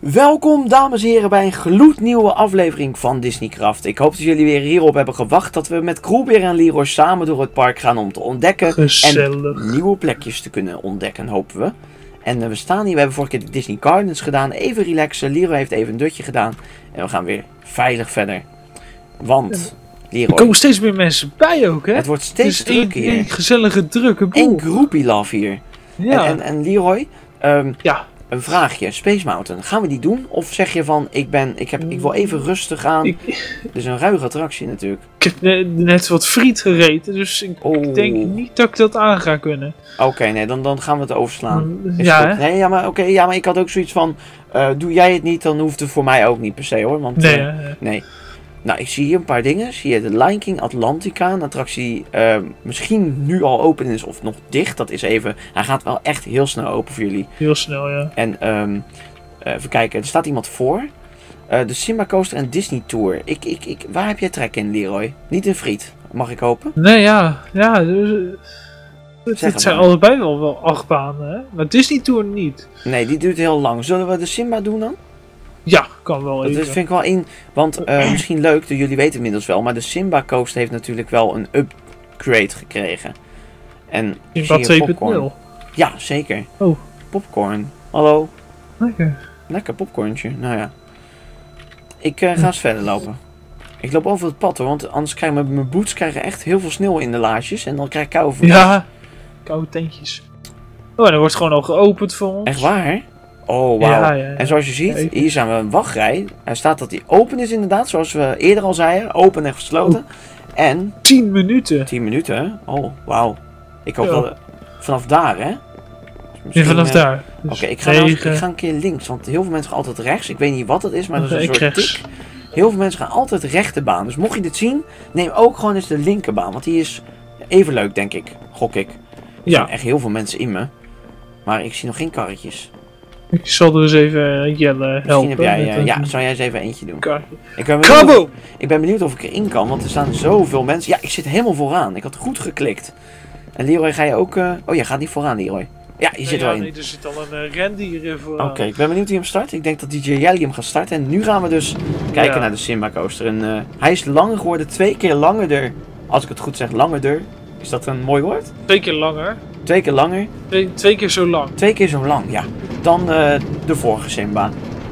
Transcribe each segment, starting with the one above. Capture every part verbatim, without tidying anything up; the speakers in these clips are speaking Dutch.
Welkom dames en heren bij een gloednieuwe aflevering van Disneycraft. Ik hoop dat jullie weer hierop hebben gewacht dat we met Kroelbeer en Leroy samen door het park gaan om te ontdekken. Gezellig. En nieuwe plekjes te kunnen ontdekken, hopen we. En uh, we staan hier, we hebben vorige keer de Disney Gardens gedaan, even relaxen. Leroy heeft even een dutje gedaan en we gaan weer veilig verder. Want, Leroy, er komen steeds meer mensen bij ook, hè? Het wordt steeds het is drukker een, hier. een gezellige, drukke boel. En groupie love hier. Ja. En, en, en Leroy, um, ja. een vraagje, Space Mountain, gaan we die doen? Of zeg je van, ik, ben, ik, heb, ik wil even rustig aan. Ik, Het is een ruige attractie natuurlijk. ik heb net, net wat friet gereten, dus ik Oh. denk niet dat ik dat aan ga kunnen. Oké, okay, nee, dan, dan gaan we het overslaan. Is Ja, goed. hè? Nee, ja, maar, okay, ja, maar ik had ook zoiets van, uh, doe jij het niet, dan hoeft het voor mij ook niet per se hoor. Want, Nee, uh, hè? nee. Nou, ik zie hier een paar dingen. Zie je de Lion King Atlantica, een attractie uh, misschien nu al open is of nog dicht. Dat is even, hij gaat wel echt heel snel open voor jullie. Heel snel, ja. En um, uh, even kijken, er staat iemand voor. Uh, de Simba Coaster en Disney Tour. Ik, ik, ik, waar heb jij trek in, Leroy? Niet in friet, mag ik hopen? Nee, ja. Ja, dus, het, Zeg het zijn maar. allebei wel, wel acht banen, hè? Maar Disney Tour niet. Nee, die duurt heel lang. Zullen we de Simba doen dan? Ja, kan wel Dat even. is, vind ik wel in, want uh, misschien leuk, jullie weten inmiddels wel, maar de Simba Coaster heeft natuurlijk wel een upgrade gekregen. En Simba twee punt nul. Ja, zeker. Oh. Popcorn. Hallo. Lekker. Lekker popcorntje. Nou ja. Ik uh, ga eens verder lopen. Ik loop over het pad hoor, want anders krijgen mijn, mijn boots krijgen echt heel veel sneeuw in de laarsjes en dan krijg ik koude voeten. Ja, koude tentjes. Oh, en er wordt gewoon al geopend voor ons. Echt waar, hè? Oh, wauw. Ja, ja, ja. En zoals je ziet, Kijk. hier zijn we een wachtrij. Er staat dat die open is inderdaad, zoals we eerder al zeiden. Open en gesloten. Oh. En tien minuten. tien minuten, hè? Oh, wauw. Ik hoop Ja. dat... Vanaf daar, hè? Ja, Misschien, vanaf uh, daar. Oké, Dus ik, ga nou- negen. ik ga een keer links, want heel veel mensen gaan altijd rechts. Ik weet niet wat het is, maar dat is een Ik soort rechts. tik. Heel veel mensen gaan altijd rechterbaan. Dus mocht je dit zien, neem ook gewoon eens de linkerbaan. Want die is even leuk, denk ik. Gok ik. Er Ja. zijn echt heel veel mensen in me. Maar ik zie nog geen karretjes. Ik zal er eens even uh, Jelle helpen. Misschien heb jij... met Uh, een ja, zou jij eens even eentje doen? karretje. Ik ben, benieuwd of, Kabo! ik ben benieuwd of ik erin kan, want er staan zoveel mensen. Ja, ik zit helemaal vooraan. Ik had goed geklikt. En Leroy, ga je ook... Uh... Oh, jij gaat niet vooraan, Leroy. Ja, je Nee, zit ja, wel in. nee, er zit al een uh, rendier voor. Oké, okay, ik ben benieuwd wie hem start. Ik denk dat D J Jelly hem gaat starten. En nu gaan we dus kijken Ja. naar de Simba Coaster. En uh, hij is langer geworden, twee keer langer. Als ik het goed zeg, langer. Is dat een mooi woord? Twee keer langer. Twee keer langer. Twee, twee keer zo lang. Twee keer zo lang, ja. Dan uh, de vorige Simba.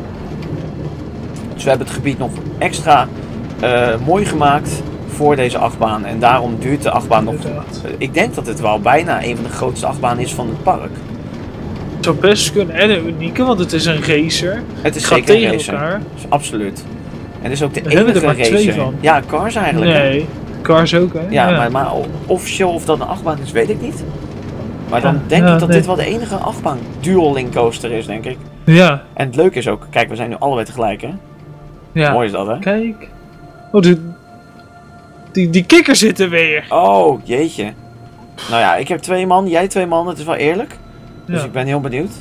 Dus we hebben het gebied nog extra uh, mooi gemaakt voor deze achtbaan. En daarom duurt de achtbaan nog... Inderdaad. Uh, ik denk dat het wel bijna een van de grootste achtbanen is van het park. Het zou best kunnen. En een unieke, want het is een racer. Het is Het gaat zeker een tegen racer. elkaar. Absoluut. En het is ook de We hebben enige er maar racer. twee van. Ja, Cars eigenlijk. hè? Nee, Cars ook, hè? Ja, Maar, maar officieel of dat een achtbaan is, weet ik niet. Maar dan Ja, denk ja, ik dat nee. dit wel de enige achtbaan dual link coaster is, denk ik. Ja, En het leuke is ook, kijk, we zijn nu allebei tegelijk, hè? ja. Mooi is dat, hè? Kijk. Oh, de, die, die kikker zit er weer. Oh, jeetje. Nou ja, ik heb twee man, jij twee man, het is wel eerlijk. Dus Ja. ik ben heel benieuwd.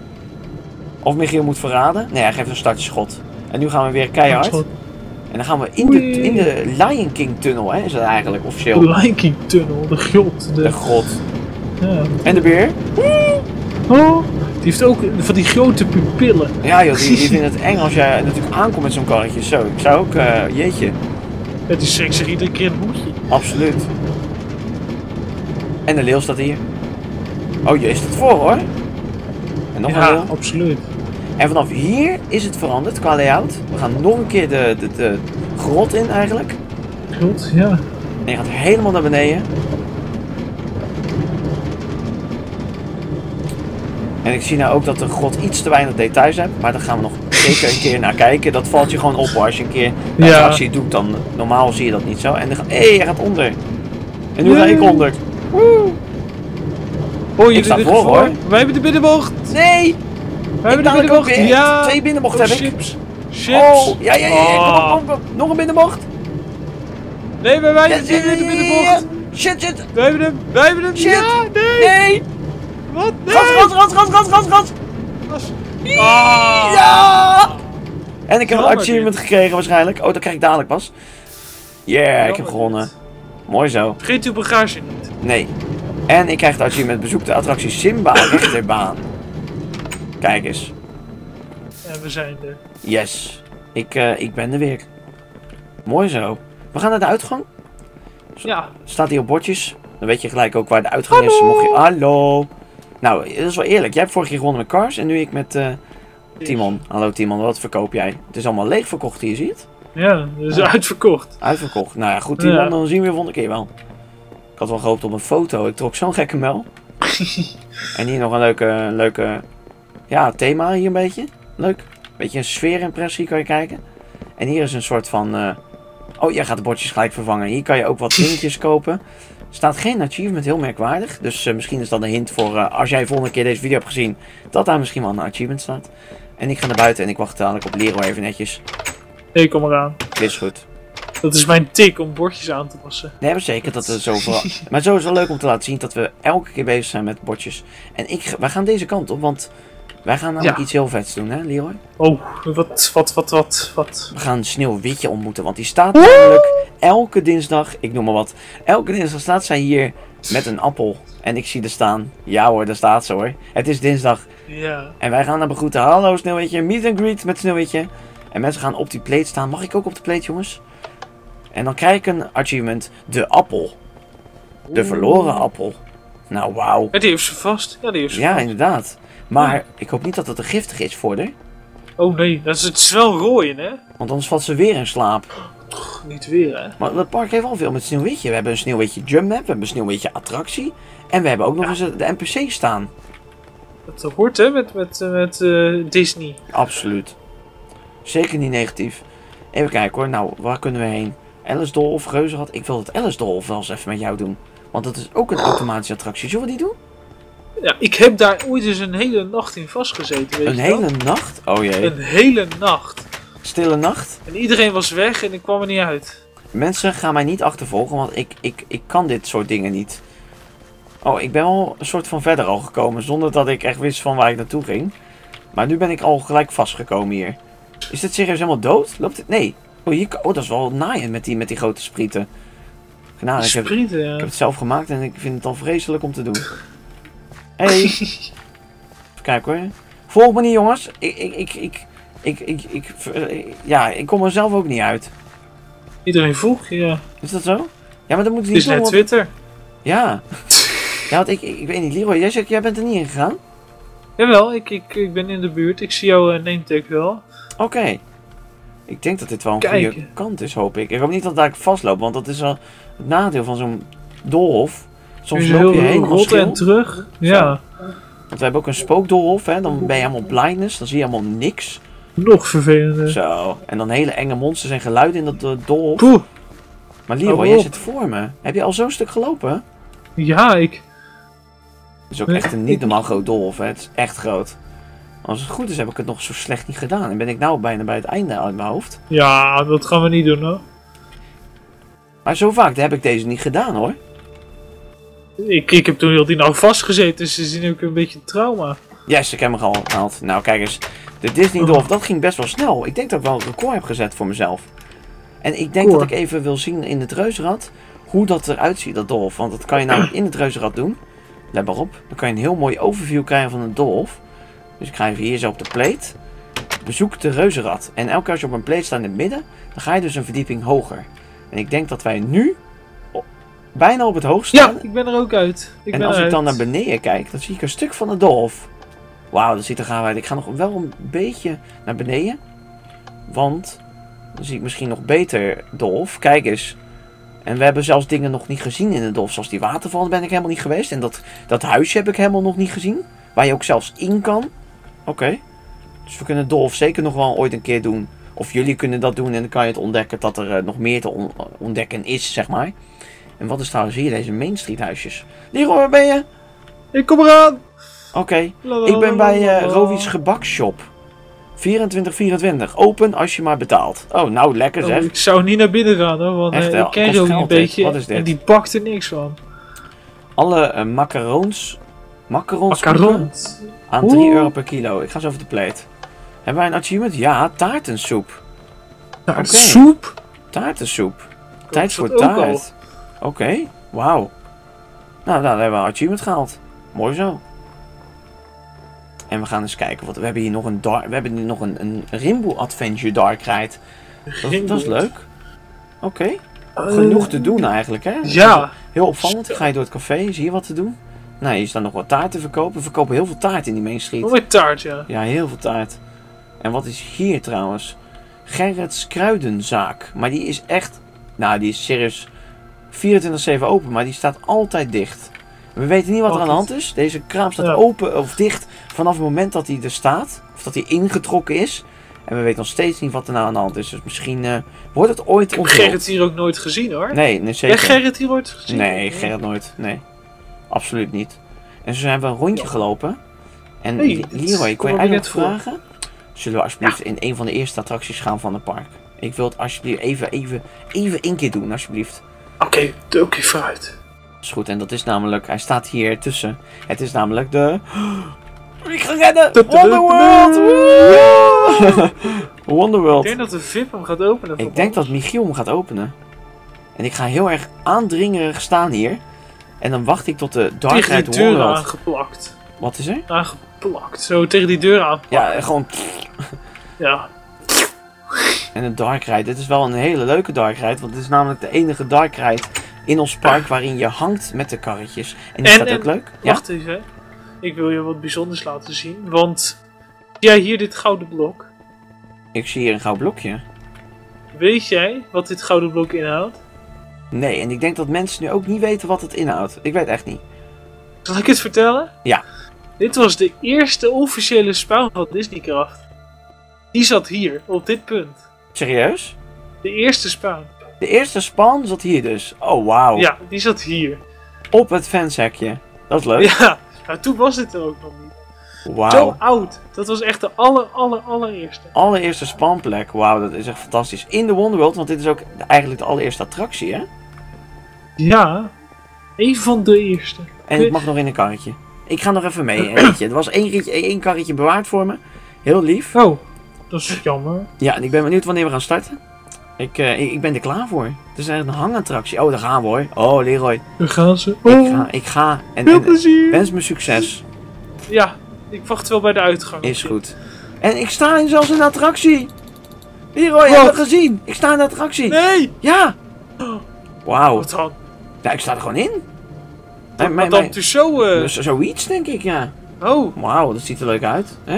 Of Michiel moet verraden. Nee, hij geeft een startschot. En nu gaan we weer keihard. Schot. En dan gaan we in de, Oei. in de Lion King tunnel, hè? Is dat eigenlijk officieel? De Lion King tunnel, de grot. De, De grot. ja. En de beer? Oh, die heeft ook van die grote pupillen. Ja joh, die, die vinden het eng als jij natuurlijk aankomt met zo'n karretje. Zo, ik zou ook, uh, jeetje. Het is seks zich iedere keer een hoedje. Absoluut. En de leeuw staat hier. Oh, je is het voor hoor. En nog een Ja, leeuw. absoluut. En vanaf hier is het veranderd qua layout. We gaan nog een keer de, de, de grot in eigenlijk. Goed, ja. En je gaat helemaal naar beneden. En ik zie nou ook dat de grot iets te weinig details heeft. Maar daar gaan we nog zeker een keer naar kijken. Dat valt je gewoon op hoor. Als je een keer de Ja. attractie doet, dan normaal zie je dat niet zo. En dan gaat... Hé, hey, hij gaat onder. En nu ga ik Nee. onder. Woe! Oh, je Ik sta doet voor, het hoor. Wij hebben de binnenbocht. Nee! Wij hebben de dadelijk ook binnenbocht. weer. Ja. Twee binnenbochten heb ik. Chips. Chips. Oh, ja, ja, ja. ja. Kom Oh. op, kom op. Nog een binnenbocht. Nee, wij wij Ja, zitten in de binnenbocht. Shit, shit. Wij hebben hem. Wij hebben hem. Shit. Ja, nee. Nee. Wat? Nee. Gas, gas, gas, gas, gas, gas, gas. Gas. Ah. Ja! En ik heb een Jammer achievement dit. gekregen waarschijnlijk. Oh, dat krijg ik dadelijk pas. Yeah, ik heb Jammer gewonnen. dit. Mooi zo. Vergeet uw bagage niet. Nee. En ik krijg het achievement bezoek de attractie Simba rechterbaan. Kijk eens. Ja, En we zijn er. Yes. Ik, uh, ik ben er weer. Mooi zo. We gaan naar de uitgang. Ja. Staat hier op bordjes. Dan weet je gelijk ook waar de uitgang Hallo. is. Mocht je... Hallo. Nou, dat is wel eerlijk. Jij hebt vorige keer gewonnen met Cars en nu ik met uh, Timon. Hallo Timon, wat verkoop jij? Het is allemaal leeg verkocht hier, zie je het? Ja, het is ja. uitverkocht. Uitverkocht. Nou ja, goed Timon, ja. dan zien we je volgende keer wel. Ik had wel gehoopt op een foto. Ik trok zo'n gekke mel. En hier nog een leuke, leuke ja, thema hier een beetje. Leuk. Beetje een sfeerimpressie kan je kijken. En hier is een soort van... Uh... Oh, jij gaat de bordjes gelijk vervangen. Hier kan je ook wat dingetjes kopen. Er staat geen achievement, heel merkwaardig. Dus uh, misschien is dat een hint voor uh, als jij de volgende keer deze video hebt gezien. Dat daar misschien wel een achievement staat. En ik ga naar buiten en ik wacht dadelijk op Leroy even netjes. Nee, kom eraan. Is goed. Dat is mijn tik om bordjes aan te passen. Nee, maar zeker dat er zoveel... Maar zo is het wel leuk om te laten zien dat we elke keer bezig zijn met bordjes. En ik, wij gaan deze kant op, want wij gaan namelijk ja. iets heel vets doen, hè Leroy? Oh, wat, wat, wat, wat, wat? We gaan Sneeuwwitje ontmoeten, want die staat namelijk elke dinsdag, ik noem maar wat. Elke dinsdag staat zij hier met een appel. En ik zie er staan. Ja hoor, daar staat ze hoor. Het is dinsdag. Ja. En wij gaan haar begroeten. Hallo Sneeuwwitje, meet and greet met Sneeuwwitje. En mensen gaan op die plate staan. Mag ik ook op de plate, jongens? En dan krijg ik een achievement. De appel. De Oeh. verloren appel. Nou, wauw. Ja, die heeft ze vast. Ja, die heeft ze ja vast. inderdaad. Maar ja. ik hoop niet dat het te giftig is voor haar. Oh nee, dat is het snel rooien, hè? Want anders valt ze weer in slaap. Niet weer, hè? Maar het park heeft al veel met Sneeuwwitje. We hebben een Sneeuwwitje jump map, we hebben een Sneeuwwitje attractie. En we hebben ook nog ja. eens de N P C staan. Dat hoort, hè, met, met, met uh, Disney. Absoluut. Zeker niet negatief. Even kijken hoor. Nou, waar kunnen we heen? Alice-Dolf, Reuzenrad. Ik wil dat Alice-Dolf wel eens even met jou doen. Want dat is ook een automatische attractie. Zullen we die doen? Ja, ik heb daar ooit eens een hele nacht in vastgezeten, weet een je hele dat? nacht? Oh jee. Een hele nacht. Stille nacht? En iedereen was weg en ik kwam er niet uit. Mensen gaan mij niet achtervolgen, want ik, ik, ik kan dit soort dingen niet. Oh, ik ben al een soort van verder al gekomen, zonder dat ik echt wist van waar ik naartoe ging. Maar nu ben ik al gelijk vastgekomen hier. Is dit serieus helemaal dood? Loopt het? Nee. Oh, hier, oh dat is wel naaiend met die, met die grote sprieten. Nou, ik, heb, sprieten, ja. ik heb het zelf gemaakt en ik vind het al vreselijk om te doen. Hé. Hey. Even kijken hoor. Volg me niet jongens. Ik, ik, ik, ik, ik, ik, ik, ik, ja, ik kom er zelf ook niet uit. Iedereen volgt, ja. Is dat zo? Ja, maar dan moet je niet. Het is net Twitter. Ja. Ja, want ik, ik, ik weet niet, Leroy, jij zegt, jij bent er niet in gegaan? Jawel, ik, ik, ik ben in de buurt. Ik zie jouw uh, nametag wel. Oké. Okay. Ik denk dat dit wel een Kijk. goede kant is, hoop ik. Ik hoop niet dat daar vastloop, want dat is wel het nadeel van zo'n doolhof. Soms loop je heen rot en terug. Ja. Want we hebben ook een spookdoolhof, hè. Dan ben je helemaal blindness, dan zie je helemaal niks. Nog vervelender. Zo. En dan hele enge monsters en geluiden in dat uh, doolhof. Poeh. Maar Leroy, jij zit voor me. Heb je al zo'n stuk gelopen? Ja, ik... Het is ook echt een niet normaal groot doolhof, hè. Het is echt groot. Als het goed is, heb ik het nog zo slecht niet gedaan. En ben ik nou bijna bij het einde uit mijn hoofd. Ja, dat gaan we niet doen, hoor. Maar zo vaak heb ik deze niet gedaan, hoor. Ik, ik heb toen heel die nou vastgezeten, dus ze zien ook een beetje trauma. Yes, ik heb hem al gehaald. Nou, kijk eens. De Disney Dolph, dat ging best wel snel. Ik denk dat ik wel een record heb gezet voor mezelf. En ik denk Koor. dat ik even wil zien in het reuzenrad hoe dat eruit ziet, dat Dolph. Want dat kan je namelijk in het reuzenrad doen. Let maar op. Dan kan je een heel mooi overview krijgen van een Dolph. Dus ik ga even hier zo op de plate. Bezoek de reuzenrad. En elke keer als je op een plate staat in het midden, dan ga je dus een verdieping hoger. En ik denk dat wij nu op, bijna op het hoogst staan. Ja, ik ben er ook uit. Ik en ben als eruit. ik dan naar beneden kijk, dan zie ik een stuk van de Dolph. Wauw, dat ziet er gaaf uit. Ik ga nog wel een beetje naar beneden. Want dan zie ik misschien nog beter Dolph. Kijk eens. En we hebben zelfs dingen nog niet gezien in de Dolph. Zoals die waterval, daar ben ik helemaal niet geweest. En dat, dat huisje heb ik helemaal nog niet gezien. Waar je ook zelfs in kan. Oké. Okay. Dus we kunnen Dolph zeker nog wel ooit een keer doen. Of jullie kunnen dat doen en dan kan je het ontdekken dat er uh, nog meer te on ontdekken is, zeg maar. En wat is trouwens hier deze Main Street huisjes? Leroy, waar ben je? Ik kom eraan! Oké. Okay. Ik ben bij uh, Rovi's gebakshop. vierentwintig vierentwintig. Open als je maar betaalt. Oh, nou lekker zeg. Oh, ik zou niet naar binnen gaan hoor, want Echt, uh, ik ken Rovi een beetje. Wat is dit? En die pakt er niks van. Alle uh, macarons. Macarons. Macarons. Aan drie euro per kilo. Ik ga zo over de plate. Hebben wij een achievement? Ja, taartensoep. Taartensoep? Okay. Taartensoep. Tijd voor taart. Oké, okay. Wauw. Nou, nou, dan hebben we een achievement gehaald. Mooi zo. En we gaan eens kijken. Wat, we hebben hier nog een, dark, we hebben hier nog een, een Rainbow Adventure Dark Ride. Dat, dat is leuk. Oké. Okay. Uh, Genoeg te doen eigenlijk, hè? Ja. Heel opvallend. Ga je door het café, zie je wat te doen? Nou, hier staan nog wat taart te verkopen. We verkopen heel veel taart in die Main Street. Mooi taart, ja. Ja, heel veel taart. En wat is hier trouwens? Gerrits Kruidenzaak. Maar die is echt... Nou, die is serieus vierentwintig zeven open, maar die staat altijd dicht. We weten niet wat er aan de hand is. Deze kraam staat ja. open of dicht vanaf het moment dat hij er staat. Of dat hij ingetrokken is. En we weten nog steeds niet wat er nou aan de hand is. Dus misschien uh, wordt het ooit onthuld. Ik heb Gerrit hier ook nooit gezien, hoor. Nee, nee zeker. Heb Gerrit hier ooit gezien? Nee, Gerrit nooit. Nee. Absoluut niet. En zo hebben we een rondje ja. gelopen. En hey, Leroy, ik wil je eigenlijk vragen. Zullen we alsjeblieft ja. in een van de eerste attracties gaan van het park? Ik wil het alsjeblieft even, even, even één keer doen, alsjeblieft. Oké, okay, oké, okay, vooruit. Dat is goed, en dat is namelijk, hij staat hier tussen. Het is namelijk de... Ik ga redden! Wonderworld! Wonderworld. Ik denk dat de V I P hem gaat openen. Ik denk dat Michiel hem gaat openen. En ik ga heel erg aandringerig staan hier. En dan wacht ik tot de Dark Ride Wonderworld... Tegen die deur aangeplakt. Wat is er? Aangeplakt. Zo, tegen die deur aangeplakt. Ja, gewoon... Ja. En een Dark Ride. Dit is wel een hele leuke Dark Ride. Want het is namelijk de enige Dark Ride in ons park waarin je hangt met de karretjes. En die staat ook leuk. Wacht ja? even. Ik wil je wat bijzonders laten zien. Want... Ja, hier dit gouden blok. Ik zie hier een gouden blokje. Weet jij wat dit gouden blok inhoudt? Nee, en ik denk dat mensen nu ook niet weten wat het inhoudt. Ik weet echt niet. Zal ik het vertellen? Ja. Dit was de eerste officiële spawn van Disneycraft. Die zat hier, op dit punt. Serieus? De eerste spawn. De eerste spawn zat hier dus? Oh, wauw. Ja, die zat hier. Op het fanshekje. Dat is leuk. Ja, nou, toen was dit er ook nog niet. Wauw. Zo oud. Dat was echt de aller, aller, allereerste. Allereerste spawnplek. Wauw, dat is echt fantastisch. In de Wonderworld, want dit is ook eigenlijk de allereerste attractie, hè? Ja. Een van de eerste. En ik mag nog in een karretje. Ik ga nog even mee, weet je. Er was één, ritje, één karretje bewaard voor me. Heel lief. Oh, dat is jammer. Ja, en ik ben benieuwd wanneer we gaan starten. Ik, uh, ik, ik ben er klaar voor. Het is echt een hangattractie. Oh, daar gaan we hoor. Oh, Leroy. Daar gaan ze. Oh. Ik ga. Ik ga. En, Heel en, plezier. Wens me succes. Ja, ik wacht wel bij de uitgang. Is goed. En ik sta in zelfs in de attractie. Leroy, heb je het gezien? Ik sta in de attractie. Nee. Ja. Wauw. Wat dan? Ja, ik sta er gewoon in. Wat, mijn, wat dan dus zo... Uh... Dus zoiets, denk ik, ja. Oh. Wauw, dat ziet er leuk uit. Hè?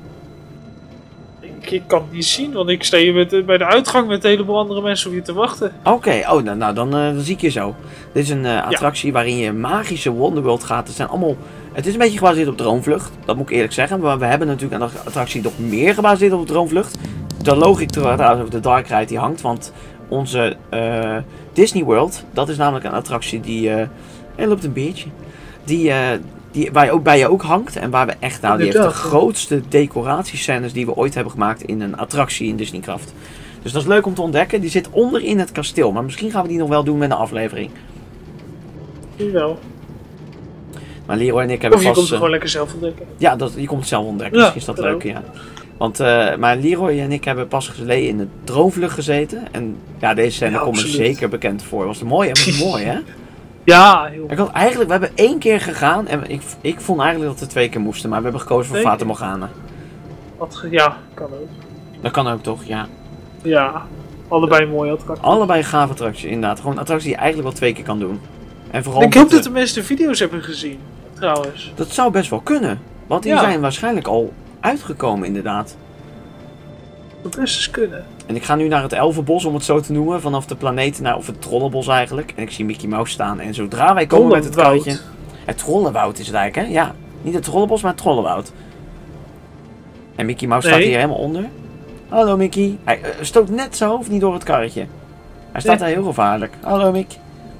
Ik, ik kan het niet zien, want ik sta hier met, bij de uitgang met een heleboel andere mensen om je te wachten. Oké, okay. oh, nou, nou dan, uh, dan zie ik je zo. Dit is een uh, attractie ja. waarin je magische Wonderworld gaat. Het zijn allemaal... Het is een beetje gebaseerd op Droomvlucht. Dat moet ik eerlijk zeggen. Maar we hebben natuurlijk een attractie nog meer gebaseerd op Droomvlucht. De logic trouwens over de Dark Ride die hangt. Want onze uh, Disney World, dat is namelijk een attractie die... Uh, er loopt een beertje. Die, uh, die, waar je ook, bij je ook hangt. En waar we echt... Nou, die heeft de grootste decoratiescènes die we ooit hebben gemaakt in een attractie in Disneycraft. Dus dat is leuk om te ontdekken. Die zit onder in het kasteel. Maar misschien gaan we die nog wel doen met een aflevering. Jawel. Maar Leroy en ik hebben of je vast... komt het gewoon lekker zelf ontdekken. Ja, dat, je komt het zelf ontdekken. Ja, misschien is dat leuk, ja. Want, uh, maar Leroy en ik hebben pas geleden in de Droomvlucht gezeten. En ja, deze scène ja, komt me zeker bekend voor. Was het mooi, hè? Was het mooi, hè? Ja, heel ik had eigenlijk, we hebben één keer gegaan en ik, ik vond eigenlijk dat we twee keer moesten, maar we hebben gekozen voor Fata Morgana. Wat, ja, kan ook. Dat kan ook toch, ja. Ja, allebei een mooie attractie. Allebei een gave attractie, inderdaad. Gewoon een attractie die je eigenlijk wel twee keer kan doen. En vooral ik hoop dat de mensen de video's hebben gezien, trouwens. Dat zou best wel kunnen, want die ja. zijn waarschijnlijk al uitgekomen, inderdaad. Dat best eens kunnen. En ik ga nu naar het Elfenbos, om het zo te noemen, vanaf de planeet naar, of het Trollenbos eigenlijk. En ik zie Mickey Mouse staan. En zodra wij komen met het karretje... Het Trollenwoud is het eigenlijk, hè? Ja. Niet het Trollenbos, maar het Trollenwoud. En Mickey Mouse nee. staat hier helemaal onder. Hallo Mickey. Hij uh, stoot net zijn hoofd niet door het karretje. Hij staat nee. daar heel gevaarlijk. Hallo Mick.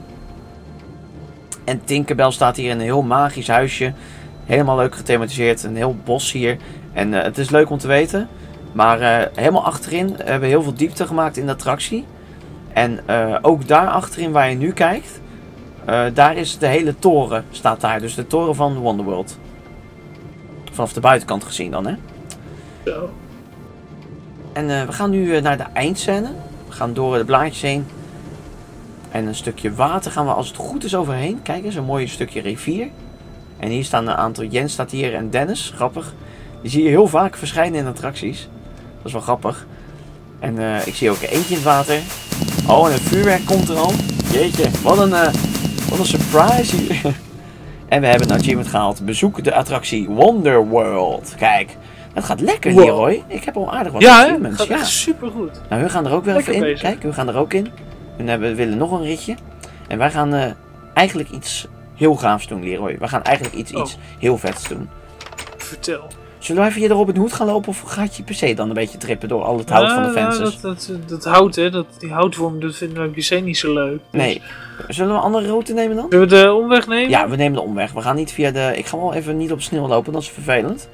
En Tinkerbell staat hier in een heel magisch huisje. Helemaal leuk gethematiseerd. Een heel bos hier. En uh, het is leuk om te weten... Maar uh, helemaal achterin hebben we heel veel diepte gemaakt in de attractie. En uh, ook daar achterin waar je nu kijkt, uh, daar is de hele toren, staat daar. Dus de toren van Wonderworld. Vanaf de buitenkant gezien dan, hè. Zo. En uh, we gaan nu uh, naar de eindscène. We gaan door de blaadjes heen. En een stukje water gaan we als het goed is overheen. Kijk eens, een mooi stukje rivier. En hier staan een aantal, Jens staat hier en Dennis, grappig. Die zie je heel vaak verschijnen in attracties. Dat is wel grappig. En uh, ik zie ook eentje in het water. Oh, en een vuurwerk komt er al. Jeetje, wat een, uh, wat een surprise hier. En we hebben een achievement gehaald. Bezoek de attractie Wonderworld. Kijk, het gaat lekker wow. Leroy. Ik heb al aardig wat ja, achievements. Het gaat ja, echt supergoed. Nou, we gaan er ook wel Lekker even in. bezig. Kijk, we gaan er ook in. En we willen nog een ritje. En wij gaan uh, eigenlijk iets heel gaafs doen, Leroy. We gaan eigenlijk iets, Oh. iets heel vets doen. Vertel. Zullen we even hier erop in de hoed gaan lopen of gaat je P C dan een beetje trippen door al het hout van de Ja, fences? dat, dat, dat hout, hè, dat, die houtvorm, dat vinden we op P C niet zo leuk. Dus Nee. Zullen we een andere route nemen dan? Zullen we de omweg nemen? Ja, we nemen de omweg. We gaan niet via de... Ik ga wel even niet op sneeuw lopen, dat is vervelend.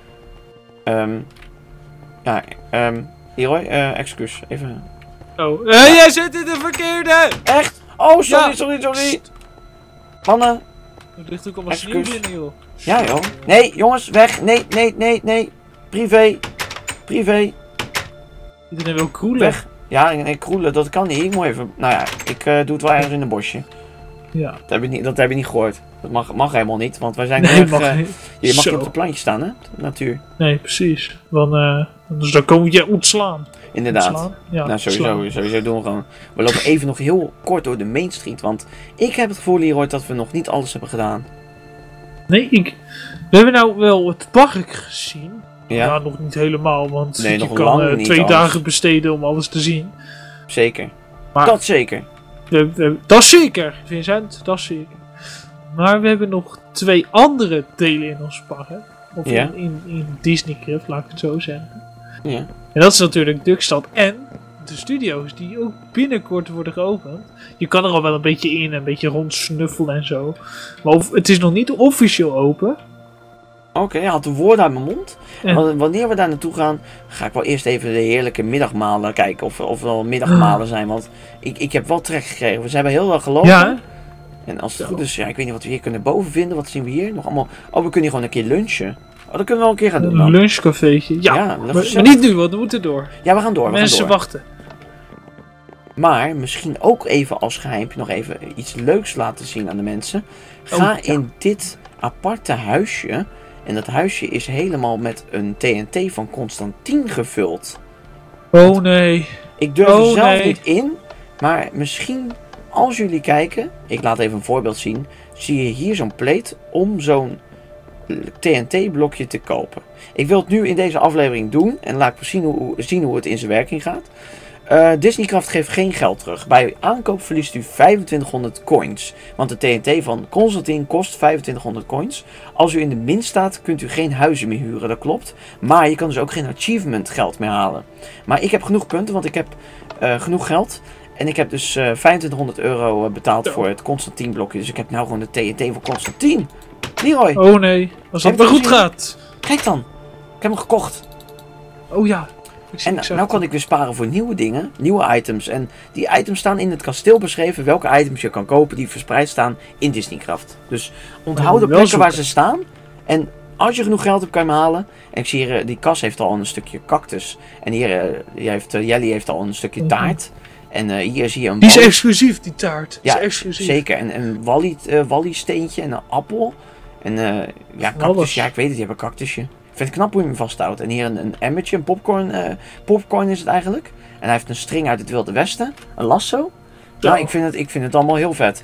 Ehm ja, ehm Leroy, uh, excuus. Even... Oh, uh, jij zit in de verkeerde! Echt? Oh, sorry, Ja. sorry, sorry. Mannen. Er ligt ook allemaal sneeuw Excuus. binnen, joh. Ja, joh. Nee, jongens, weg. Nee, nee, nee, nee. Privé. Privé. Iedereen wil kroelen. Weg. Ja, nee, kroelen, dat kan niet. Ik moet even... Nou ja, ik uh, doe het wel ergens in een bosje. Ja. Dat heb je niet, dat heb je niet gehoord. Dat mag, mag helemaal niet, want wij zijn Nee, erg, mag uh, niet. je mag Zo. niet op het plantje staan, hè? De natuur. Nee, precies. Want uh, dus dan kom je ontslaan. Inderdaad. Ontslaan? Ja, Nou, sowieso, ontslaan. sowieso doen we gewoon. We lopen even nog heel kort door de Main Street, want ik heb het gevoel, Leroy, dat we nog niet alles hebben gedaan. Nee, ik... We hebben nou wel het park gezien. Ja, Ja, nog niet helemaal, want Nee, je nog kan lang uh, niet twee alles. dagen besteden om alles te zien. zeker. Maar Dat zeker. we, we, dat is zeker, Vincent, dat is zeker. Maar we hebben nog twee andere delen in ons park. Of Ja. in, in, in Disneycraft, laat ik het zo zeggen. Ja. En dat is natuurlijk Duckstad en de studio's die ook binnenkort worden geopend. Je kan er al wel een beetje in, een beetje rondsnuffelen en zo. Maar of, het is nog niet officieel open. Oké, okay, je had de woorden uit mijn mond. En- Want wanneer we daar naartoe gaan, ga ik wel eerst even de heerlijke middagmalen kijken. Of, of er wel middagmalen zijn. Want ik, ik heb wel trek gekregen. We hebben heel lang gelopen. Ja, hè? En als het Zo. goed is, ja, ik weet niet wat we hier kunnen boven vinden. Wat zien we hier? Nog allemaal... Oh, we kunnen hier gewoon een keer lunchen. Oh, dat kunnen we wel een keer gaan doen Een dan. lunchcafeetje. Ja, Ja, dat maar, is maar gezellig. niet nu, want we moeten door. Ja, we gaan door. We gaan Mensen door. wachten. Maar misschien ook even als geheimpje nog even iets leuks laten zien aan de mensen. Ga Oh, ja. in dit aparte huisje. En dat huisje is helemaal met een T N T van Constantine gevuld. Oh nee. Ik durf Oh, er zelf nee. niet in. Maar misschien als jullie kijken. Ik laat even een voorbeeld zien. Zie je hier zo'n plate om zo'n T N T blokje te kopen. Ik wil het nu in deze aflevering doen. En laat ik zien hoe, zien hoe het in zijn werking gaat. Uh, Disneycraft geeft geen geld terug. Bij aankoop verliest u vijfentwintighonderd coins. Want de T N T van Constantine kost vijfentwintighonderd coins. Als u in de min staat, kunt u geen huizen meer huren, dat klopt. Maar je kan dus ook geen achievement geld meer halen. Maar ik heb genoeg punten, want ik heb uh, genoeg geld. En ik heb dus uh, vijfentwintighonderd euro betaald voor het Constantine blokje. Dus ik heb nou gewoon de T N T van Constantine. Leroy, Oh nee. Als Heb dat je maar goed gezien? gaat. kijk dan. Ik heb hem gekocht. Oh ja. Ik zie En ik nou, nou kan ik weer sparen voor nieuwe dingen, nieuwe items. En die items staan in het kasteel beschreven welke items je kan kopen die verspreid staan in Disneycraft. Dus onthoud de wel plekken waar zoeken. ze staan. En als je genoeg geld hebt, kan je hem halen. En ik zie hier, uh, die kas heeft al een stukje cactus. En hier, uh, die heeft, uh, Jelly heeft al een stukje Mhm. taart. En uh, hier zie je een Die is Wally- exclusief, die taart. Die Ja, is exclusief. zeker. En een Wally, uh, Wally steentje en een appel. En uh, ja, cactus. Alles. Ja, ik weet het, je hebt een cactusje. Ik vind het knap hoe je hem vasthoudt. En hier een, een emmertje, een popcorn. Uh, popcorn is het eigenlijk. En hij heeft een string uit het Wilde Westen. Een lasso. Ja. Nou, ik vind, het, ik vind het allemaal heel vet.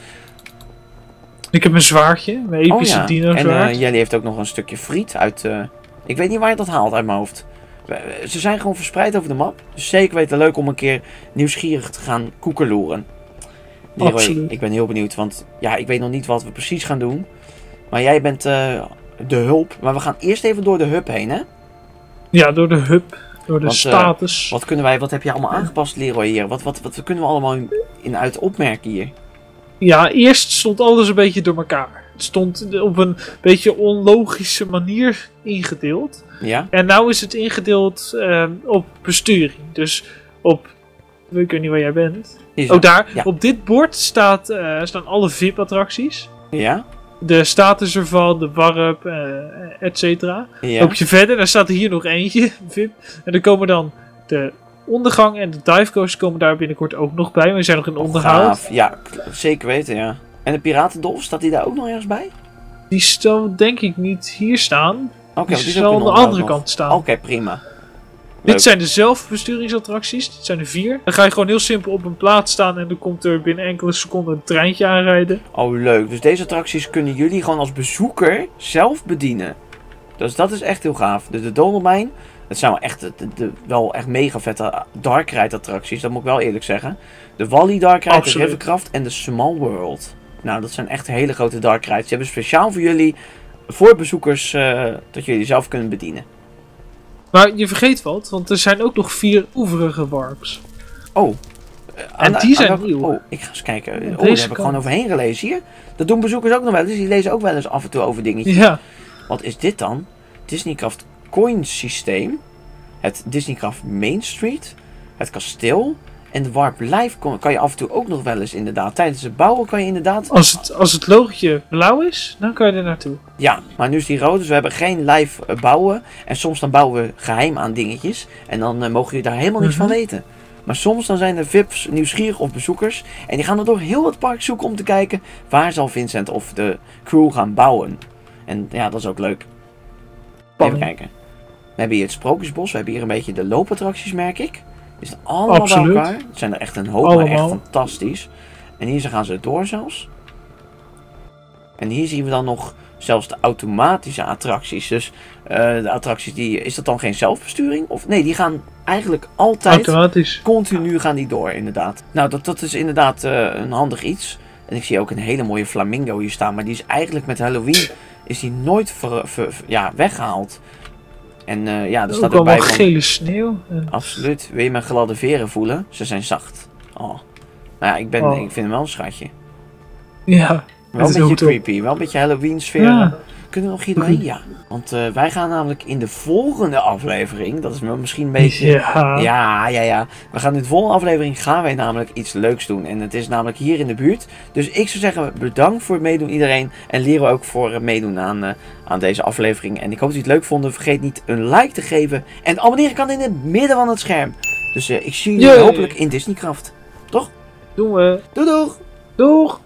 Ik heb een zwaardje, mijn Oh epische ja. dino En zwaard. uh, Jelly heeft ook nog een stukje friet uit... Uh, ik weet niet waar je dat haalt uit mijn hoofd. We- Ze zijn gewoon verspreid over de map. Dus zeker weten leuk om een keer nieuwsgierig te gaan koekeloeren. Leroy, Absoluut. ik ben heel benieuwd. Want ja, ik weet nog niet wat we precies gaan doen. Maar jij bent uh, de hulp. Maar we gaan eerst even door de hub heen, hè? Ja, door de hub, door de Want, uh, status. Wat kunnen wij, wat heb je allemaal aangepast, Leroy, hier? Wat, wat, wat kunnen we allemaal in, in uit opmerken hier? Ja, eerst stond alles een beetje door elkaar. Het stond op een beetje onlogische manier ingedeeld. Ja? En nou is het ingedeeld eh, op besturing. Dus op... Ik weet niet waar jij bent. Hier Oh, daar. Ja. Op dit bord staat, eh, staan alle V I P-attracties. Ja? De status ervan, de warp, eh et cetera. Ja? Loop je verder, dan staat er hier nog eentje, V I P. En dan komen dan de ondergang en de divecoasters komen daar binnenkort ook nog bij. We zijn nog in onderhoud. Gaaf. Ja, k- zeker weten, ja. En de Piratendolf, staat die daar ook nog ergens bij? Die zal denk ik niet hier staan. Oké, Die want die is zal ook aan in de onderhoud andere nog. kant staan. Oké, prima. Leuk. Dit zijn de zelfbesturingsattracties. Dit zijn er vier. Dan ga je gewoon heel simpel op een plaats staan en dan komt er binnen enkele seconden een treintje aanrijden. Oh, leuk. Dus deze attracties kunnen jullie gewoon als bezoeker zelf bedienen. Dus dat is echt heel gaaf. De, de Dolomijn, dat zijn wel echt, de, de, wel echt mega vette dark ride attracties. Dat moet ik wel eerlijk zeggen. De Wally dark ride, de Absoluut. Rivercraft en de Small World. Nou, dat zijn echt hele grote dark rides. Die hebben speciaal voor jullie, voor bezoekers, uh, dat jullie zelf kunnen bedienen. Maar je vergeet wat, want er zijn ook nog vier oeverige warps. Oh. Uh, En aan- die aan zijn welke- nieuw. Oh, ik ga eens kijken. Oh, daar heb Deze ik kant. gewoon overheen gelezen hier. Dat doen bezoekers ook nog wel eens. Die lezen ook wel eens af en toe over dingetjes. Ja, Wat is dit dan? Disneycraft Coin systeem. Het Disneycraft Main Street. Het kasteel. En de Warp Live kon- kan je af en toe ook nog wel eens inderdaad. Tijdens het bouwen kan je inderdaad... als het, als het logotje blauw is, dan kan je er naartoe. Ja, maar nu is die rood. Dus we hebben geen live eh, bouwen. En soms dan bouwen we geheim aan dingetjes. En dan eh, mogen jullie daar helemaal niets Mhm. van weten. Maar soms dan zijn er V I P's nieuwsgierig of bezoekers. En die gaan er door heel het park zoeken om te kijken. Waar zal Vincent of de crew gaan bouwen. En ja, dat is ook leuk. Even Spanning. kijken. We hebben hier het Sprookjesbos. We hebben hier een beetje de loopattracties, merk ik. Die zijn allemaal Absoluut. bij elkaar. Het zijn er echt een hoop, maar echt Allemaal. fantastisch. En hier gaan ze door zelfs. En hier zien we dan nog zelfs de automatische attracties. Dus eh, de attracties, die, is dat dan geen zelfbesturing? Of nee, die gaan eigenlijk altijd Automatisch. continu gaan die door, inderdaad. Nou, dat, dat is inderdaad eh, een handig iets. En ik zie ook een hele mooie flamingo hier staan. Maar die is eigenlijk met Halloween is die nooit ver, ver- ver- ja, weggehaald. En eh, ja, er Ook staat allemaal erbij van... gele sneeuw. En... Absoluut. Wil je mijn gladde veren voelen? Ze zijn zacht. Oh. Nou ja, ik, ben, Oh. ik vind hem wel een schatje. Ja, Wel het een is heel beetje top. creepy. Wel een beetje Halloween sfeer. Ja. Kunnen we nog hier doorheen? Ja. Want eh, wij gaan namelijk in de volgende aflevering. Dat is wel misschien een beetje... Ja. Ja, ja, ja. We gaan in de volgende aflevering gaan wij namelijk iets leuks doen. En het is namelijk hier in de buurt. Dus ik zou zeggen, bedankt voor het meedoen iedereen. En leren we ook voor het meedoen aan, uh, aan deze aflevering. En ik hoop dat jullie het leuk vonden. Vergeet niet een like te geven. En abonneren kan in het midden van het scherm. Dus uh, ik zie jullie Yay. hopelijk in Disneycraft. Toch? Doen we. Doei doeg! Doeg!